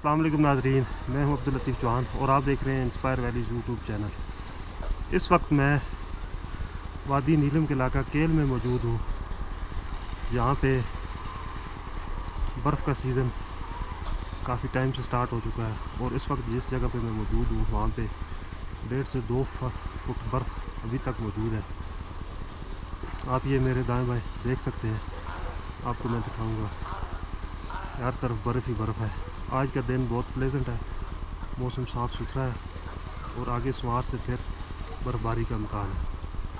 अस्सलाम वालेकुम नाज़रीन, मैं हूं अब्दुल लतीफ़ चौहान और आप देख रहे हैं इंस्पायर वैलीज़ यूट्यूब चैनल। इस वक्त मैं वादी नीलम के इलाका केल में मौजूद हूं, जहां पे बर्फ़ का सीज़न काफ़ी टाइम से स्टार्ट हो चुका है और इस वक्त जिस जगह पे मैं मौजूद हूं वहाँ पे 1.5 से 2 फुट बर्फ़ अभी तक मौजूद है। आप ये मेरे दाएं बाएं देख सकते हैं, आपको मैं दिखाऊंगा। हर तरफ बर्फ़ ही बर्फ़ है। आज का दिन बहुत प्लेजेंट है, मौसम साफ़ सुथरा है और आगे सोमवार से फिर बर्फ़बारी का इम्कान है।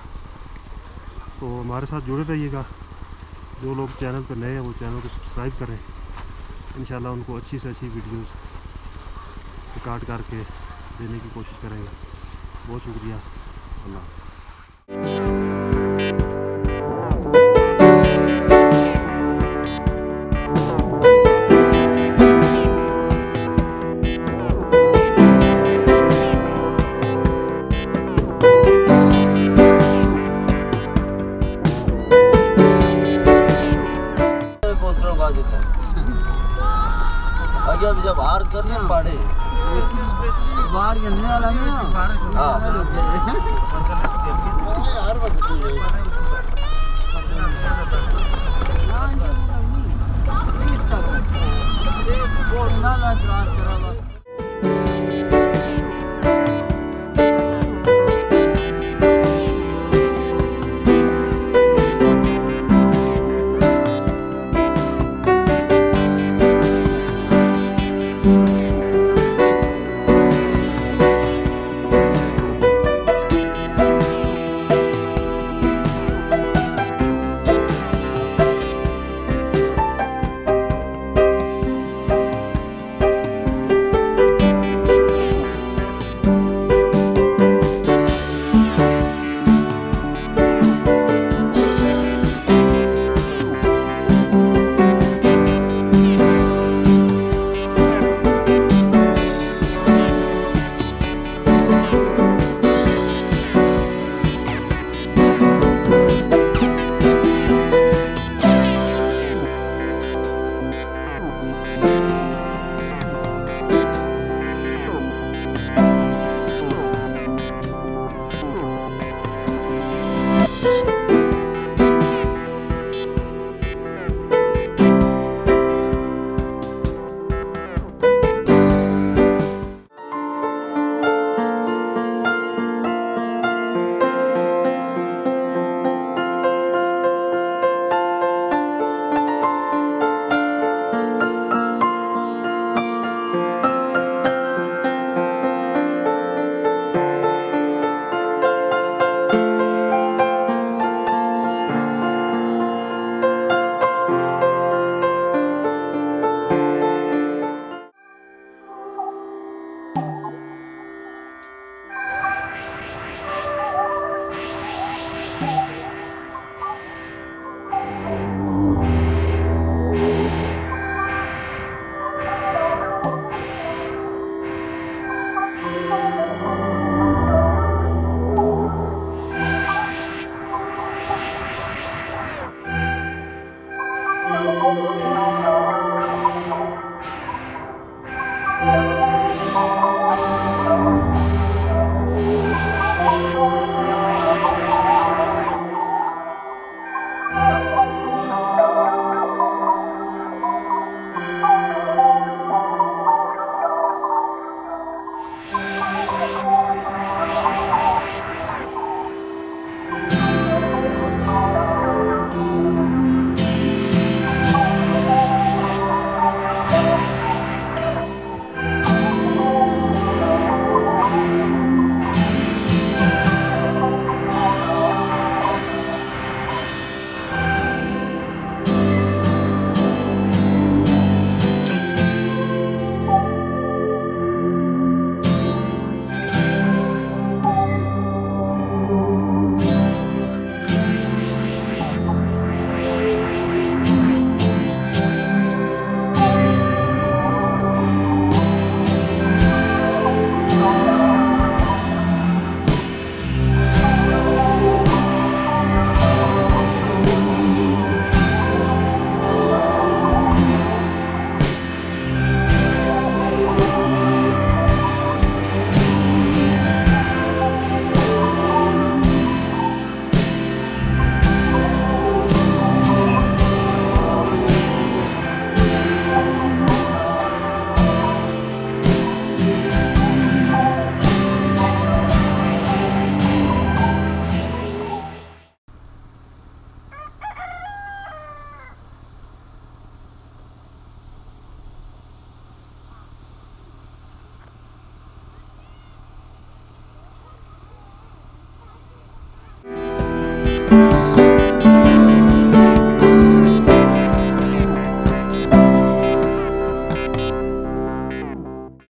तो हमारे साथ जुड़े रहिएगा। जो लोग चैनल पर नए हैं वो चैनल को सब्सक्राइब करें। इंशाल्लाह उनको अच्छी से अच्छी वीडियोस रिकॉर्ड करके देने की कोशिश करेंगे। बहुत शुक्रिया। अल्लाह। आगे अब जब हार कर दे बाड़े बाढ़ गिरने वाला नहीं यार वक्त क्रॉस करो